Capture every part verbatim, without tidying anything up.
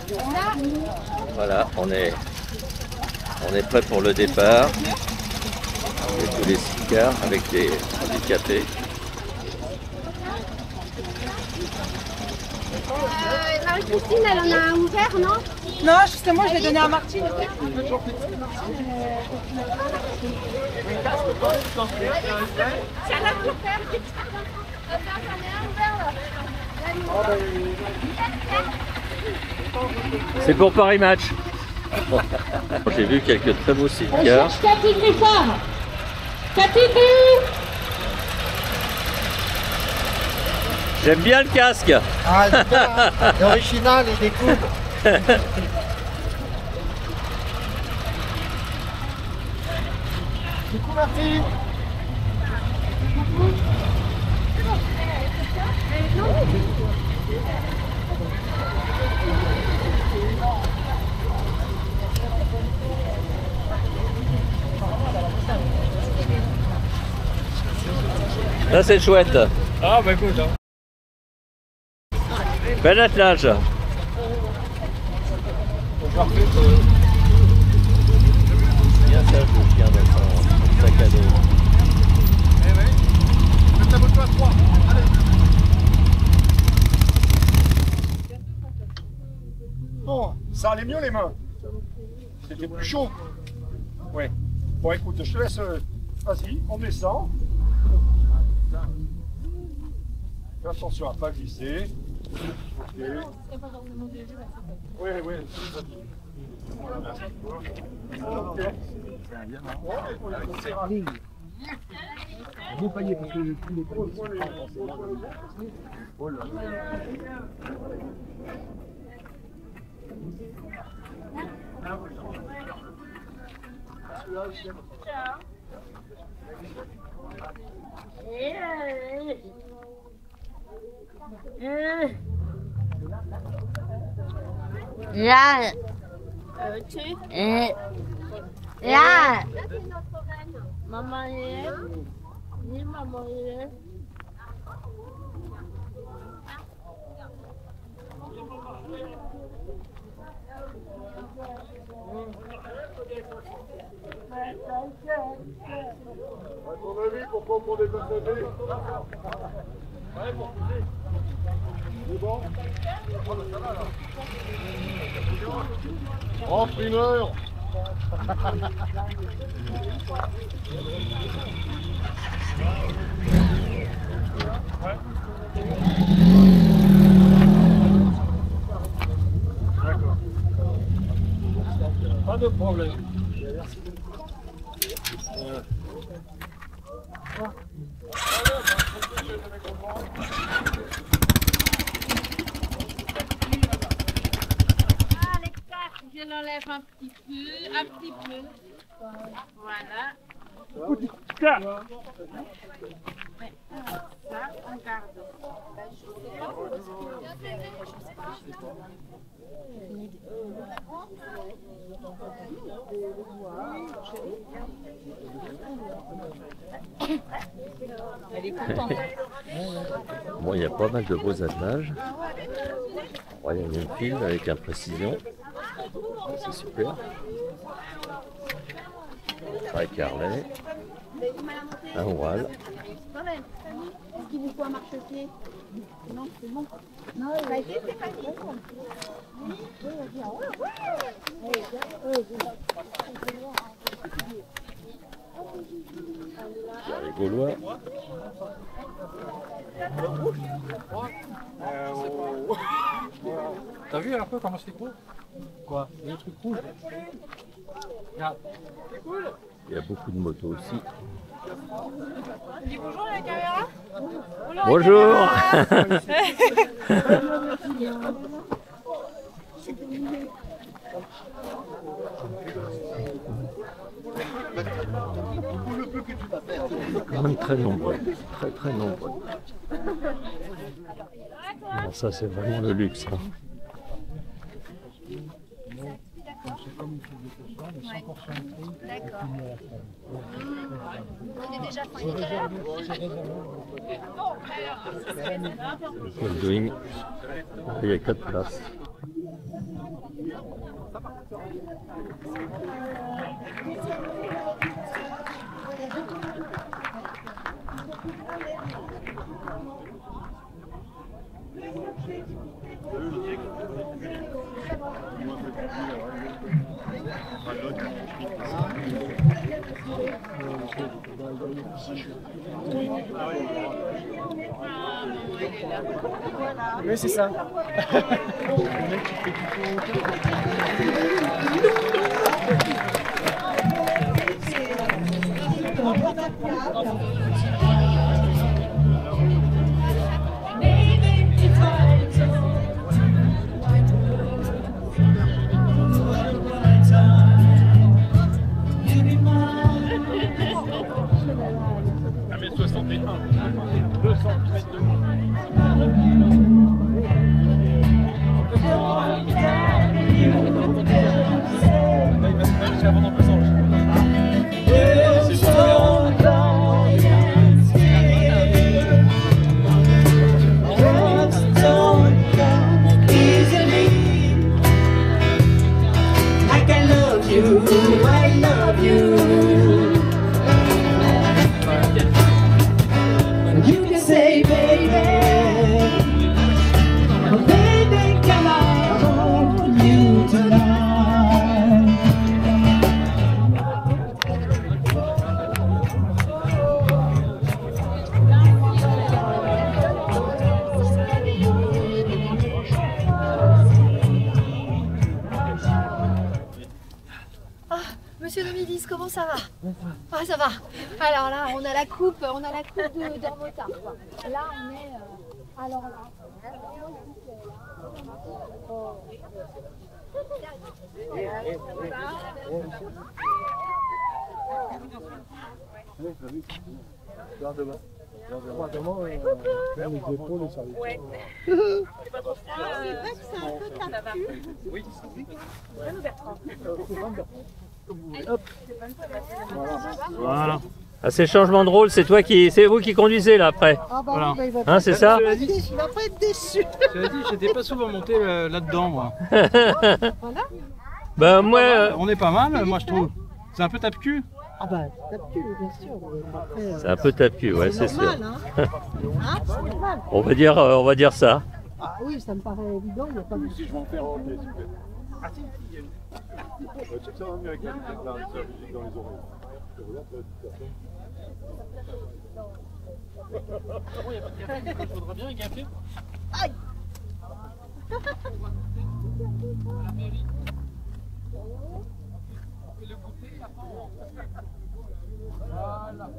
Voilà, on est, on est prêt pour le départ. Avec tous les cigars, avec des handicapés. Euh, Marie-Christine, elle en a ouvert, non? Non, justement, je l'ai donné à Martine. C'est pour Paris Match. J'ai vu quelques très beaux cigares. Cathy Griffard. Cathy. J'aime bien le casque. Ah, il est bien, hein. Il est original, il est cool. Coucou Martine. Là c'est chouette. Ah bah écoute. Hein. Bel attelage. Bien sage le chien dans son sac à dos. Eh oui. Je t'abonne-toi à trois. Allez. Bon, ça allait mieux les mains. C'était plus chaud. Ouais. Bon écoute, je te laisse. Euh, Vas-y, on descend. Fais attention à ne pas glisser. Ok. Oui, oui. Ok. Beau panier parce que tous les paniers. Oh là là. Là. Euh, tu Et là. Maman est là. Ni maman est là. À ton avis, pourquoi on est pas sauvé? Ouais, pour pousser. C'est bon? Oh, primeur! D'accord. Pas de problème. Euh. Je l'enlève un petit peu, un petit peu. Voilà. Ouais. Ça, on garde. Elle est contente. Bon, il y a pas mal de beaux attelages. Ouais, il y a une file avec un précision. C'est super. Un carlet. Un voile. Est-ce qu'il vous faut un marchepied? Non, c'est bon. Non, ça a été, c'est facile. Il y a les Gaulois. T'as vu un peu comment c'est gros? Quoi? Il y a des trucs rouges. Regarde. C'est cool. Il y a beaucoup de motos aussi. Dis bonjour à la caméra. Bonjour. Quand même très nombreux, très très nombreux. Alors ça c'est vraiment le luxe. Hein. D'accord. On est déjà fin d'hiver. Le Coldwing, il y a quatre places. Oui, c'est ça. un mètre soixante et un, deux cents mètres de moins. Monsieur Domidis, comment ça va? Ah, ça va. Alors là, on a la coupe, on a la coupe de d'Ormotard. Là, on est. Euh, alors là. Voilà. Ah, ces changements de rôle, c'est toi qui, c'est vous qui conduisez là après. Ah bah voilà. Oui, bah, il va hein, c'est ça. Il va pas être déçu. Je l'ai dit, j'étais pas souvent monté euh, là-dedans moi. Voilà. Ben moi, euh... on est pas mal, moi je trouve. C'est un peu tape-cul. Ah bah tape-cul, bien sûr. Après, euh... c'est un peu tape-cul, ouais, c'est sûr. Hein. Hein, c'est normal. On va dire, euh, on va dire ça. Ah oui, ça me paraît évident. Il n'y a pas de. Si je vais en faire, ok, super. Ah si, il y a une. Tu sais que ça va mieux avec la musique dans les oreilles. Je regarde, tu as Bon, il n'y a pas de café, il faudra bien un café. Aïe. Voilà.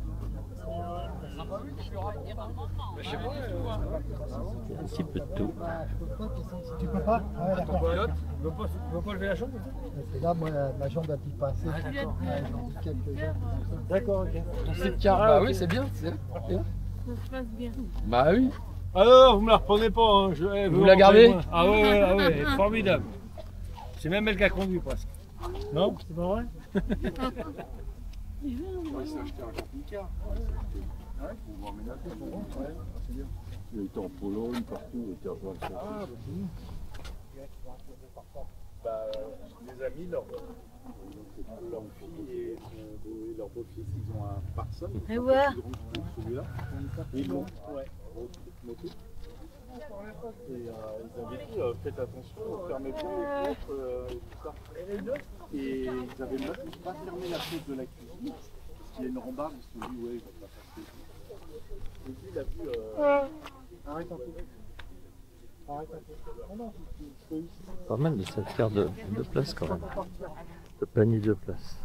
Un petit peu de tout. Tu peux pas? Ouais, d'accord. Tu veux pas, tu veux pas lever la jambe? Là, moi, ma jambe a piqué pas assez. Ah, d'accord. Ouais, D'accord, ok. On sait de carré. Bah oui, c'est bien. C'est bien. Ça se passe bien. Bah oui. Ah non, vous me la reprenez pas. Hein. Je, eh, vous, vous la gardez? Moi. Ah ouais, ouais, ah ouais, formidable. C'est même elle qui a conduit presque. Non? C'est pas vrai? Il s'est acheté un camping-car. Ouais, pour voir mes nattes, pour voir. Ouais, c'est bien. Il était en Pologne, partout, il était en Pologne. Ah, bah c'est bien. Bah, mes amis, leur, leur fille et, et leur beau-fils, ils ont un Parson. Et ouais. Celui-là. Ils l'ont, ouais, moto. Et euh, ils avaient dit, euh, faites attention, fermez bien les fenêtres euh, et tout ça. Et ils avaient même pas fermé la fenêtre de la cuisine, parce qu'il y a une rambarde, ils se sont dit, ouais, ils vont pas passer. Et puis il a vu. Euh... Arrête un peu. Arrête un peu. Pas mal de cette carte de, de place quand même. De panier de place.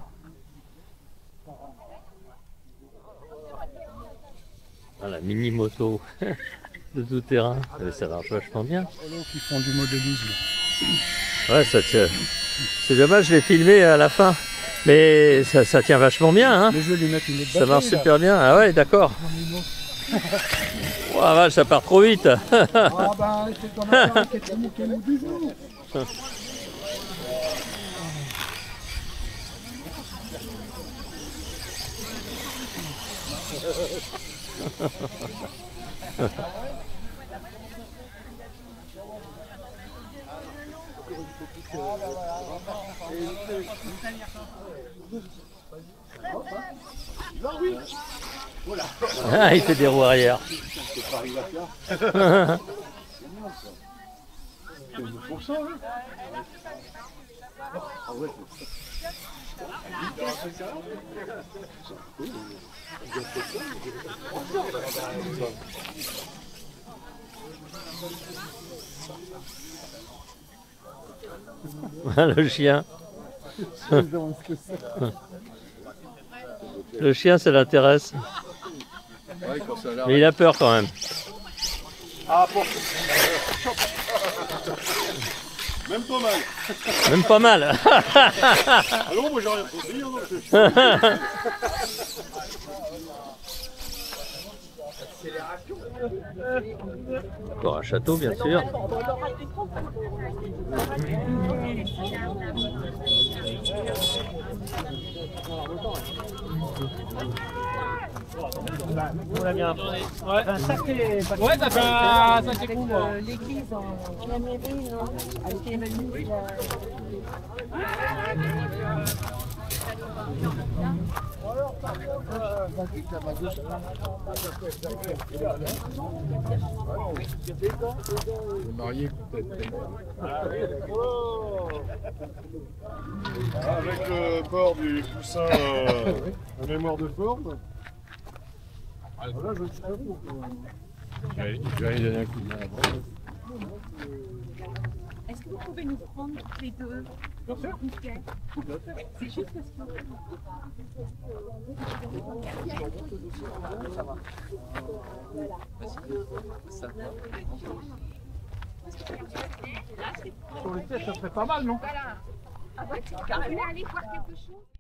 Ah, la mini moto de tout terrain, ça marche vachement bien. Qui font du modélisme. Ouais, ça tient. C'est dommage, je l'ai filmé à la fin. Mais ça, ça tient vachement bien, hein. Mais je vais lui mettre une autre ça marche super bien. Ah ouais, d'accord. Oh la vache, ça part trop vite. Ah bah, c'est quand même un qui est nous du jour. Ah, il fait des roues arrière. Pour ça, hein. Ah ouais, Le chien. Le chien, ça l'intéresse. ouais, quand ça a l'air- Mais il a peur quand même. Ah bon. Même pas mal. Même pas mal. Ah non, moi j'ai rien compris. Hein, donc je- Encore un château, bien sûr. On l'a bien. Ouais, un sacré. Ouais, ça fait un sacré coup, moi. L'église en la mairie, non, a été évaluée. marié peut-être. Avec le port du coussin euh, à mémoire de forme. Voilà, je ne sais pas où. Je vais aller donner un coup de main. Est-ce que vous pouvez nous prendre les deux? Bien sûr. C'est juste parce que... Sur les têtes, ça serait pas mal, non? Voilà. Ah ouais, tu peux aller voir quelque chose?